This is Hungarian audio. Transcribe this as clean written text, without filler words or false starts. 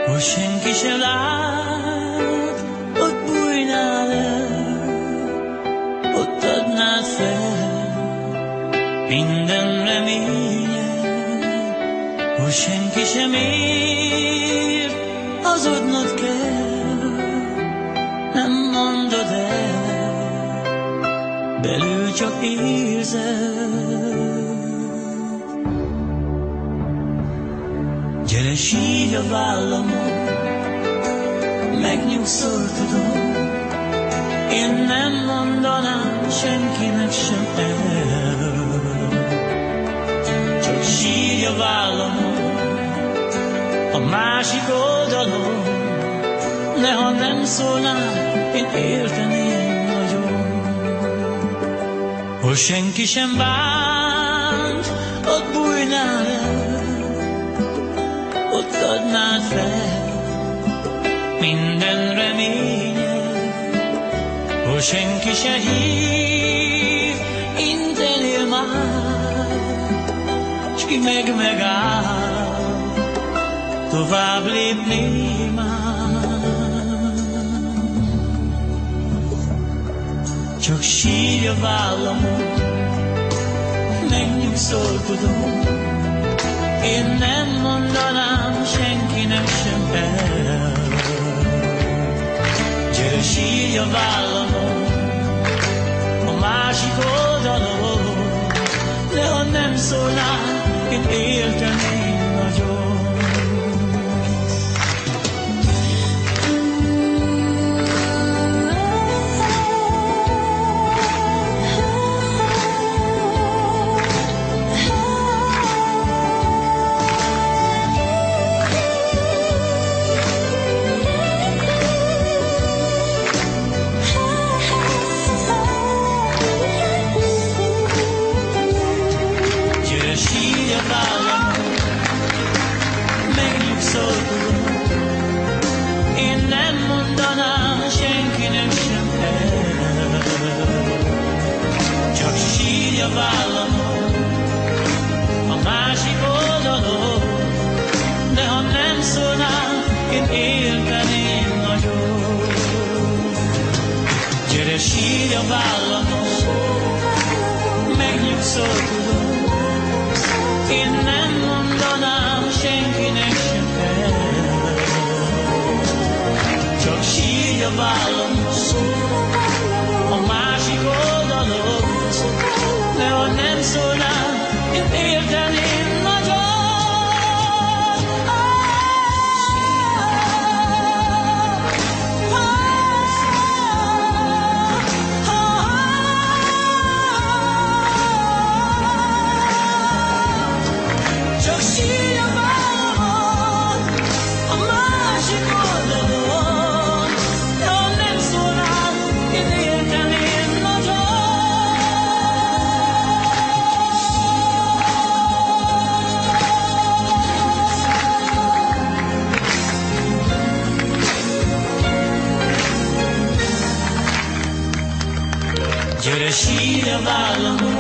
hogy senki sem lát, ott bújnál el, ott adnád fel minden reményed, hogy senki sem ér, hazudnod kell, nem mondod el, belül csak érzed. Gyere, sírj a vállamon, megnyugszol, tudom, én nem mondanám senkinek sem el. Csak sírj a vállamon, a másik oldalon, neha nem szólnál, én érteném nagyon. Hol senki sem bánt, ott bújnál el, ott adnád fel minden reményed, hol senki se hív, intenél már, s ki megáll, tovább lépnél már. Csak sírj a vállamon, megnyugszol, tudom, én nem mondanám senkinek sem el. Gyere, sírj a vállamon, a másik oldalon, de ha nem szólnál, én érteném nagyon. Én nem mondanám senkinek sem el. Csak sírj a vállamon, a másik oldalon, de ha nem szólnál, én érteném nagyon. Gyere, sírj a vállamon, megnyugszol, tudom, én nem mondanám senkinek sem el. Csak sírj a vállamon, a másik oldalon, de ha nem szólnál, én érteném nagyon. Gyere, sírj a vállamon,